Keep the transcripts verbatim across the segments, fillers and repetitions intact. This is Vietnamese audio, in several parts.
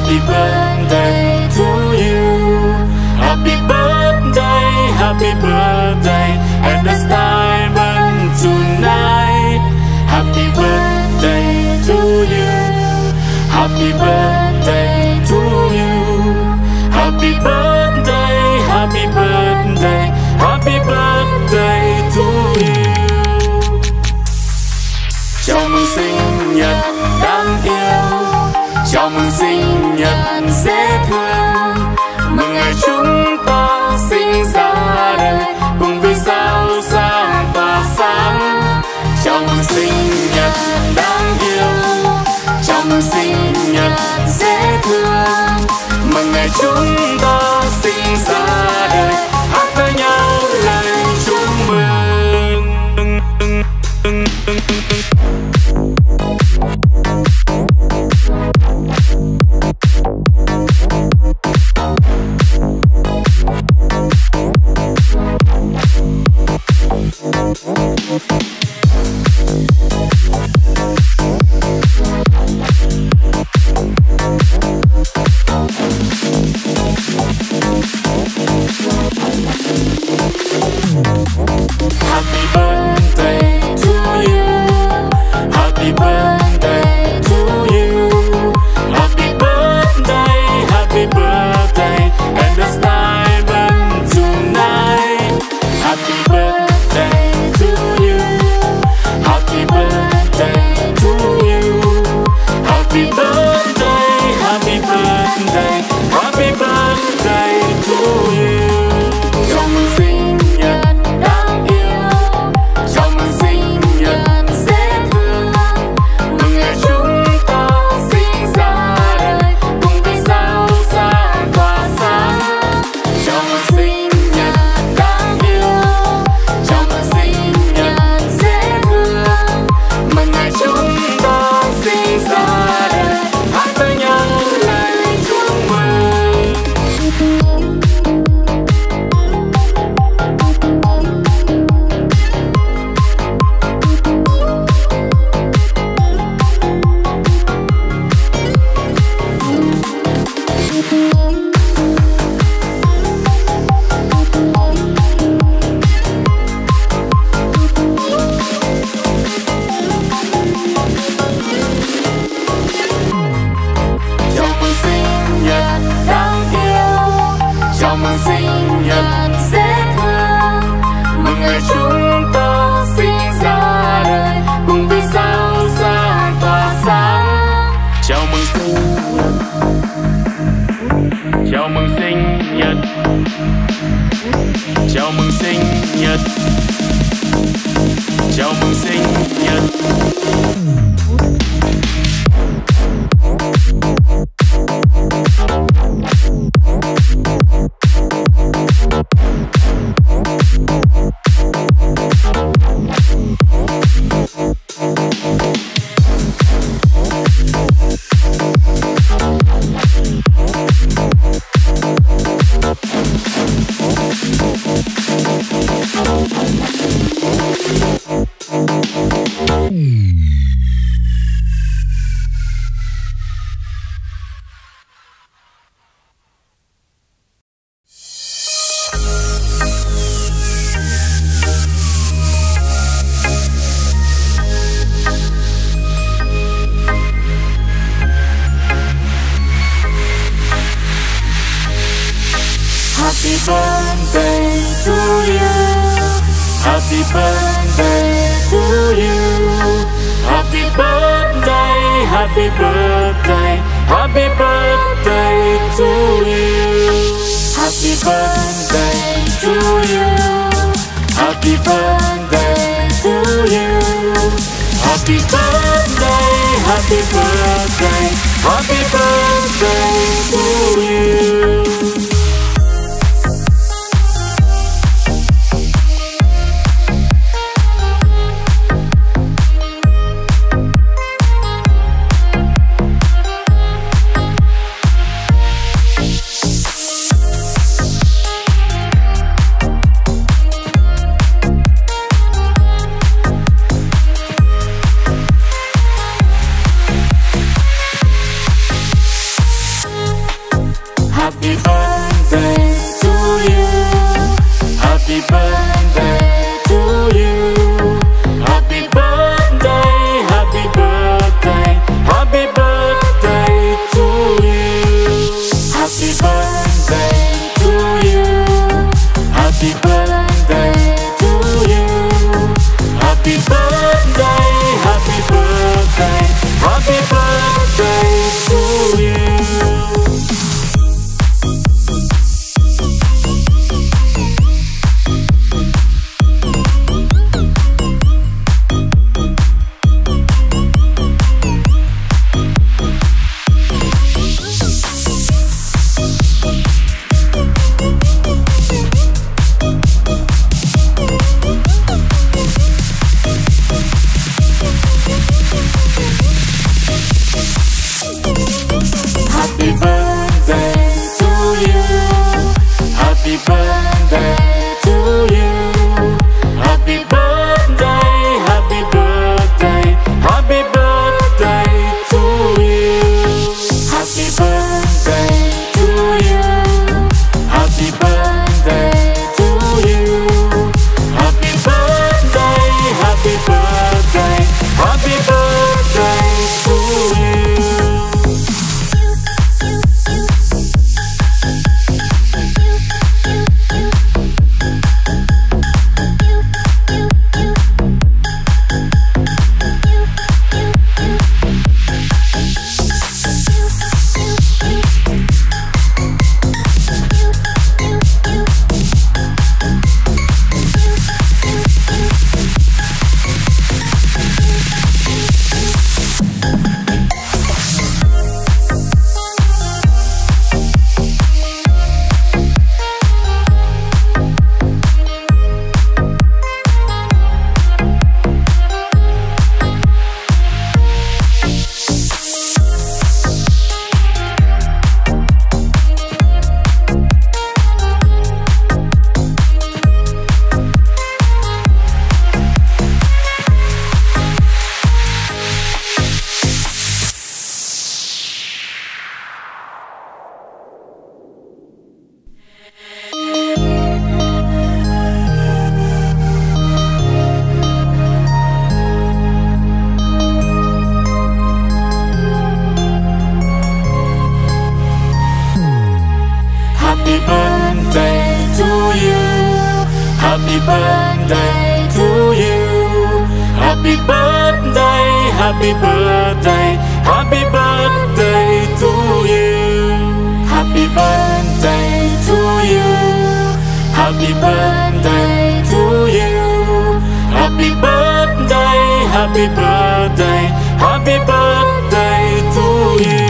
Happy birthday to you. Happy birthday, happy birthday, and the star burn tonight. Happy birthday to you. Happy birthday to you. Happy birthday, happy birthday, happy birthday to you. Chào mừng sinh nhật đáng yêu, chào mừng sinh nhật dễ thương, mừng ngày chúng ta sinh ra đời cùng vì sao sáng tỏa sáng. Chào mừng sinh nhật đáng yêu, chào mừng sinh nhật dễ thương, mừng ngày chúng ta sinh ra đời, hát với nhau lời chúc mừng. Happy birthday to you. Happy birthday to you. Happy birthday, happy birthday, and the star burn tonight. Happy birthday to you. Happy birthday to you. Happy birthday, happy birthday, happy birthday to you. Chào mừng sinh nhật đáng yêu, chào mừng sinh nhật dễ thương, mừng ngày chúng ta sinh ra đời cùng vì sao sáng tỏa sáng. Chào mừng sinh nhật đáng yêu, chào mừng sinh nhật dễ thương, mừng ngày chúng ta sinh ra đời, hát với nhau lời chúc mừng. Chào mừng sinh nhật đáng yêu, chào mừng sinh nhật dễ thương, mừng ngày chúng ta sinh ra đời cùng vì sao sáng tỏa sáng. Chào mừng sinh nhật, chào mừng sinh nhật, chào mừng sinh nhật, chào mừng sinh nhật. Happy birthday to you. Happy birthday to you. Happy birthday, happy birthday, happy birthday to you. Happy birthday to you. Happy birthday to you. Happy birthday, happy birthday, happy birthday to you. Happy birthday to you. Happy birthday to you. Happy birthday to you. Happy birthday, happy birthday, happy birthday to you. Happy birthday to you. Happy birthday to you. Happy birthday, happy birthday, happy birthday to you. Happy birthday to you. Happy birthday to you. Happy birthday, happy birthday, happy birthday to you. Happy birthday to you. Happy birthday to you. Happy birthday, happy birthday, happy birthday to you.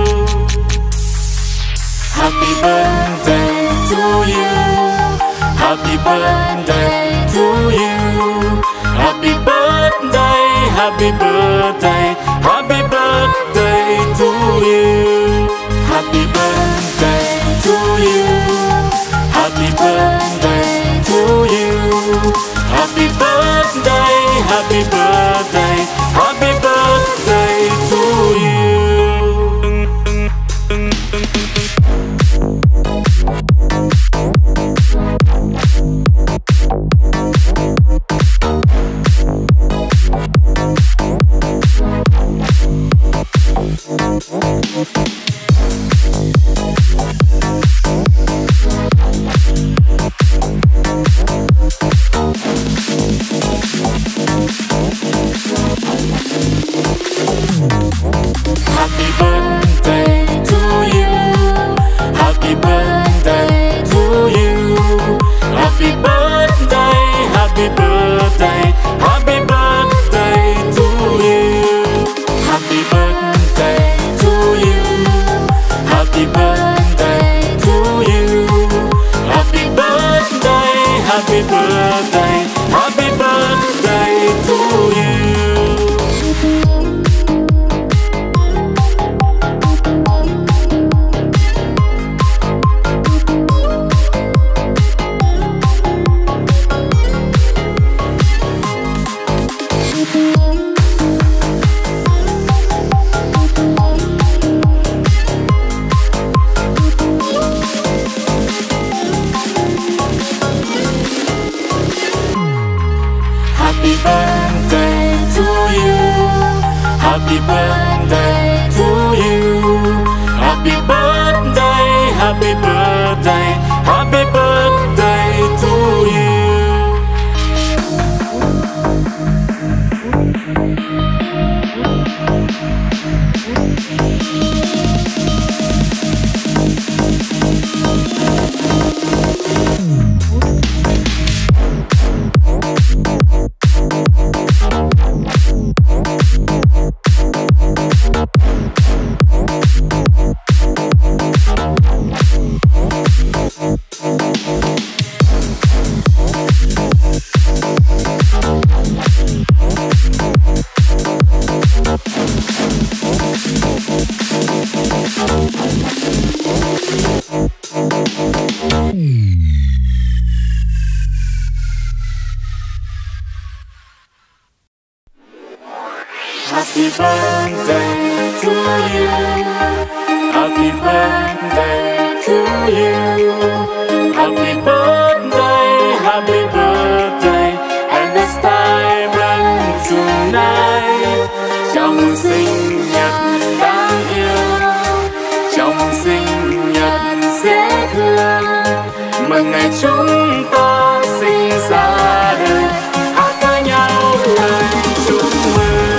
Happy birthday to you. Happy birthday to you. Happy birthday, happy birthday, happy birthday to you. Happy birthday to you. Happy birthday to you. Happy birthday, happy birthday, happy birthday to you. Happy birthday to you. Happy birthday to you. Happy birthday, happy birthday, happy birthday to you. Happy birthday to you. Happy birthday to you. Happy birthday, happy birthday, happy birthday to you. Happy birthday to you. Happy birthday to you. Happy birthday, happy birthday, happy birthday to you. birthday to you. Happy birthday to you. Happy birthday, happy birthday, and the star burn tonight. Chào mừng sinh nhật đáng yêu, chào mừng sinh nhật dễ thương, mừng ngày chúng ta sinh ra đời, hát với nhau lời chúc mừng.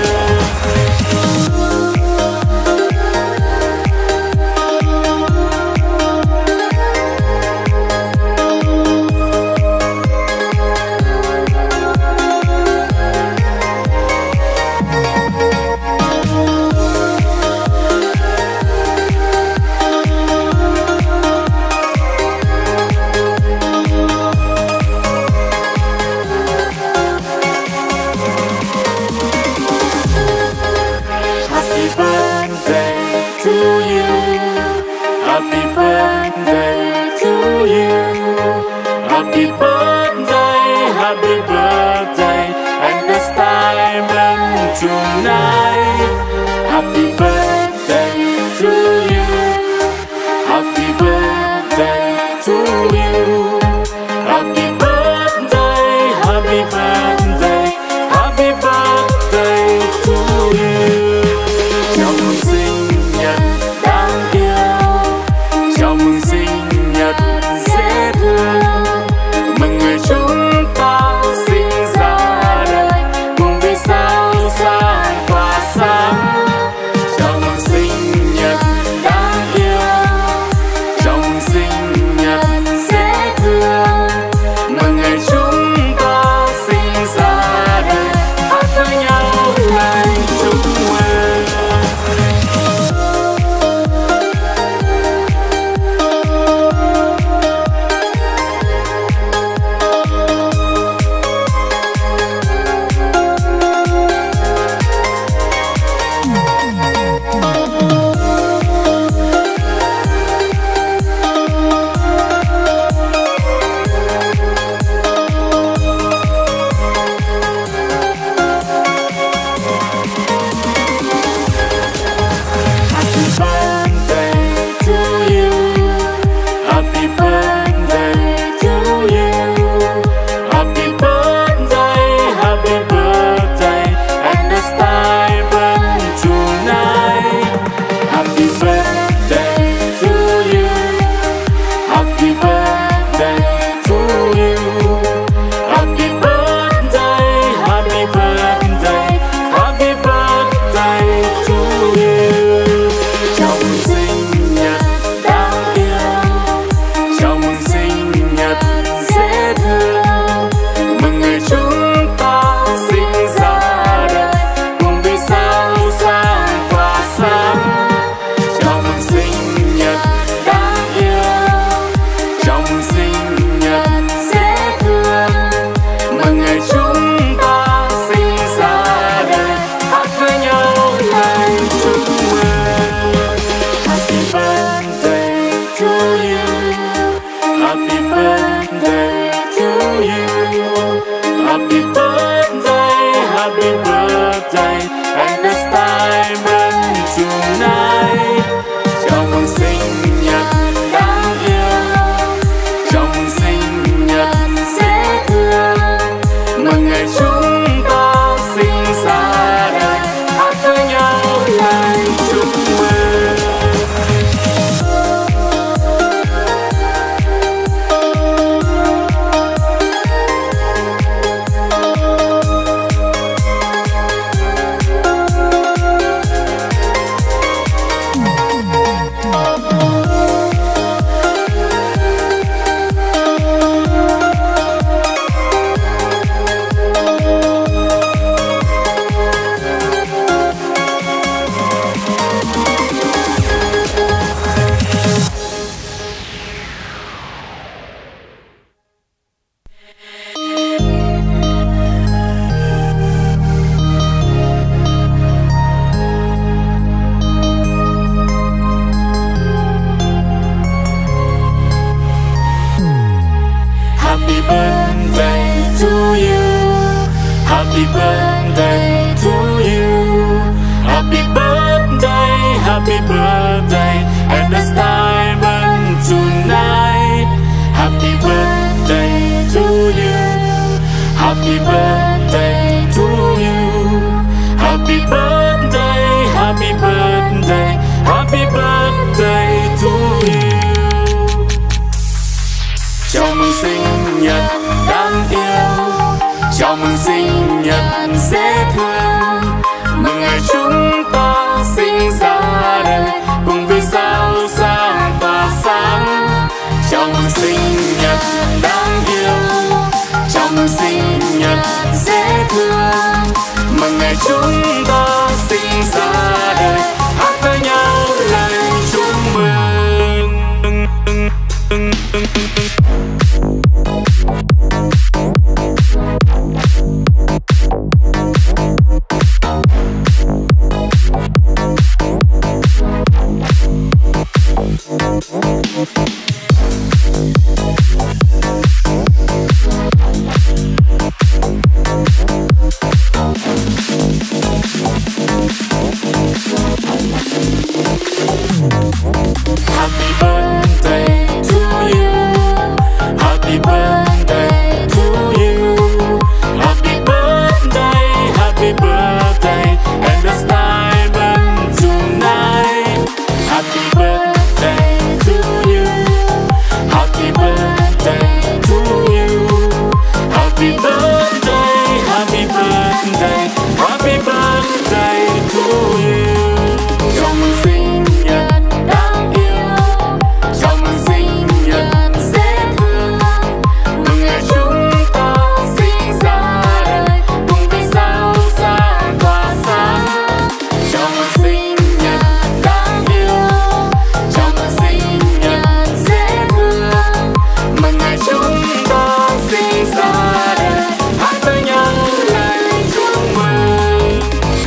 Happy birthday to you. Happy birthday, happy birthday, and the star burn tonight. Happy birthday to you. Happy birthday to you. Happy birthday, happy birthday, happy birthday to you. Chào mừng sinh nhật đáng yêu, chào mừng sinh nhật dễ thương, mừng nhật dễ thương. Mừng ngày chúng ta sinh ra đời, cùng vì sao sáng tỏa sáng. Chào mừng sinh nhật đáng yêu, chào mừng sinh nhật dễ thương. Mừng ngày chúng ta sinh ra đời, hát với nhau lời chúc mừng. Happy birthday to you. Happy birthday to you. Happy birthday, happy birthday, and the star burn tonight. Happy birthday to you. Happy birthday to you. Happy birthday, happy birthday, happy birthday to you. Chào mừng sinh nhật đáng yêu, chào mừng sinh nhật dễ thương. Mừng ngày chúng ta sinh ra đời, cùng vì sao sáng tỏa sáng. Chào mừng sinh nhật đáng yêu, chào mừng sinh nhật dễ thương. Mừng ngày chúng ta sinh ra đời, hát với nhau lời chúc mừng.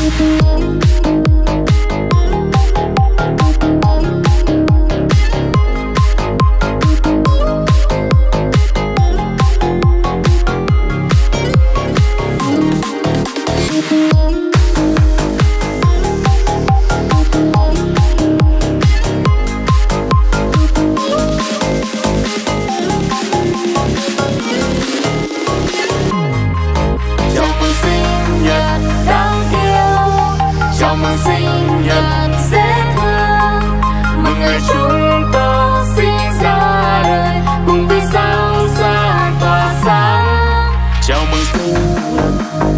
Chào mừng sinh nhật đáng yêu, chào mừng sinh nhật dễ thương. Mừng ngày chúng ta sinh ra đời, cùng vì sao sáng tỏa sáng. Chào mừng sinh nhật,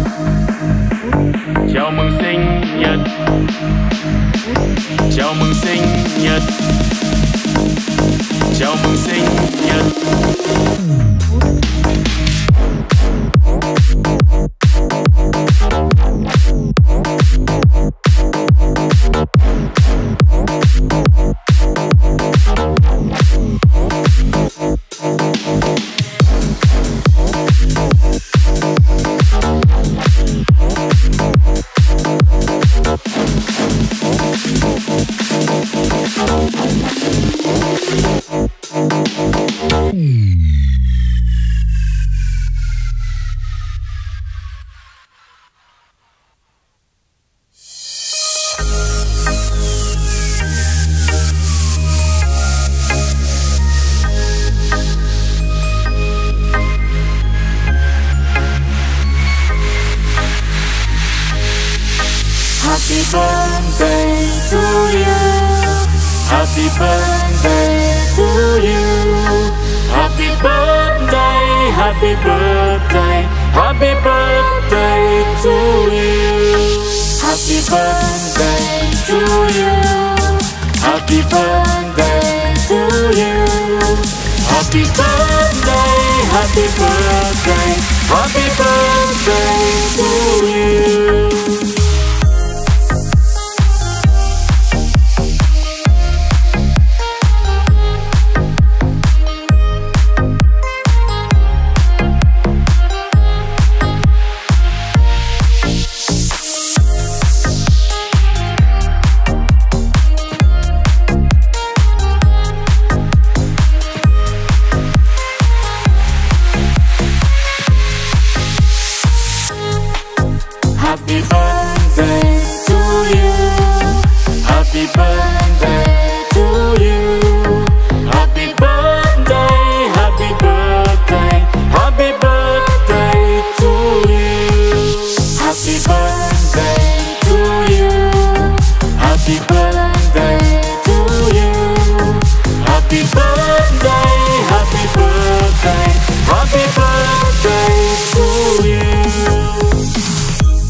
chào mừng sinh nhật, chào mừng sinh nhật, chào mừng sinh nhật. Happy birthday to you. Happy birthday to you. Happy birthday, happy birthday, happy birthday to you. Happy birthday to you. Happy birthday to you. Happy birthday, happy birthday, happy birthday to you. Happy birthday to you. Happy birthday to you. Happy birthday, happy birthday, happy birthday to you. Happy birthday to you. Happy birthday to you. Happy birthday, happy birthday, happy birthday to you.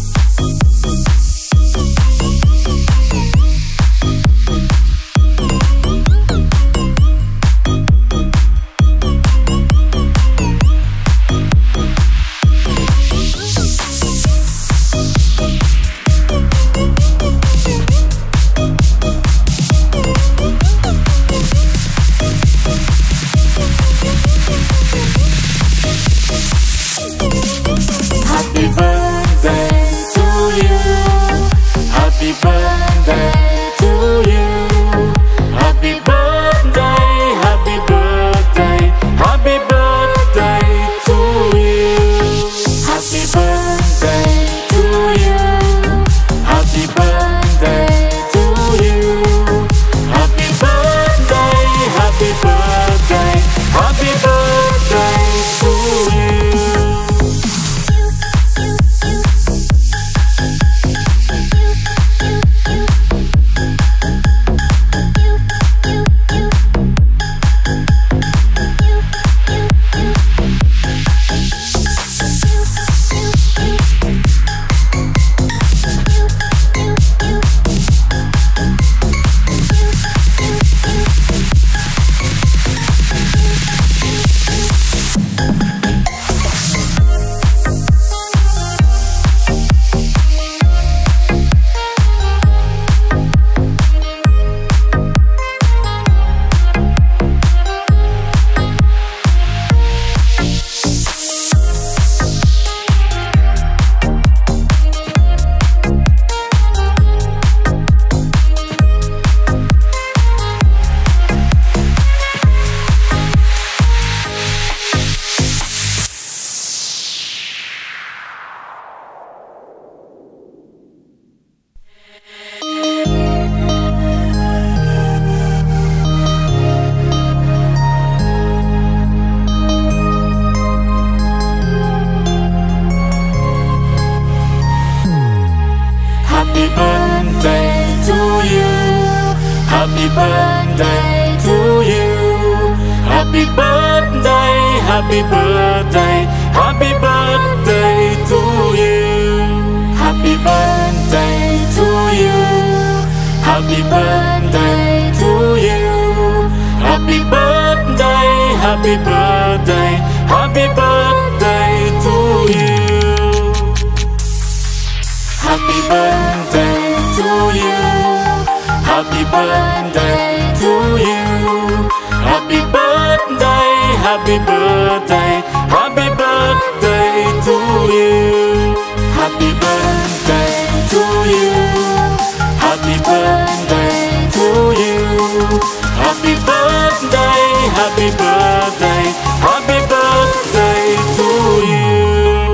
Happy birthday to you. Happy birthday, happy birthday, happy birthday to you. Happy birthday to you. Happy birthday to you. Happy birthday, happy birthday, happy birthday to you. Happy birthday to you. Happy birthday to you. Happy birthday, happy birthday, happy birthday to you. Happy birthday to you. Happy birthday to you. Happy birthday, happy birthday, happy birthday to you.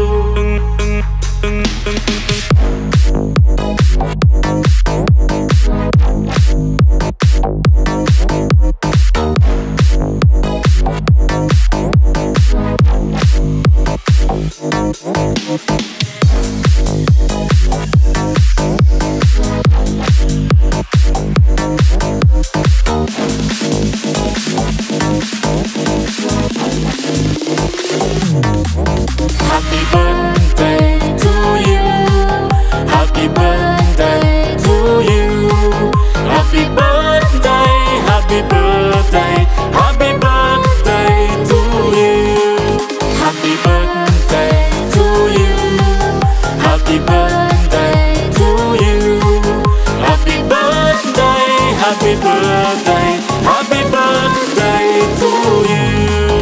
Happy birthday to you. Happy birthday to you. Happy birthday, happy birthday, happy birthday to you. Happy birthday to you. Happy birthday to you. Happy birthday, happy birthday, happy birthday to you.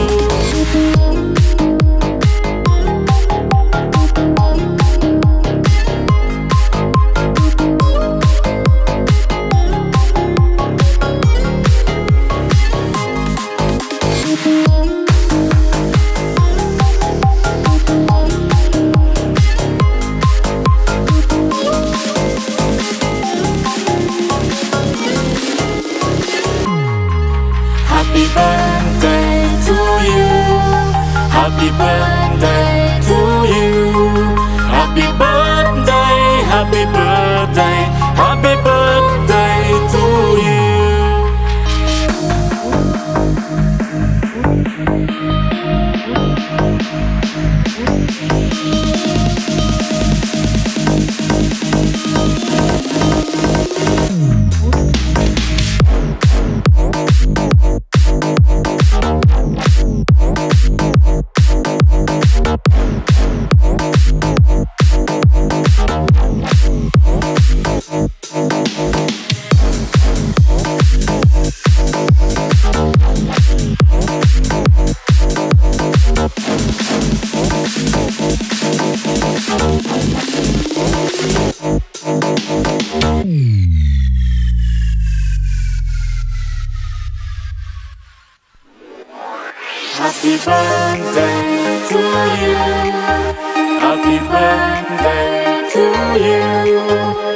Happy birthday to you. Happy birthday to you. Happy birthday, happy birthday, happy birthday to you. Happy birthday to you. Happy birthday to you.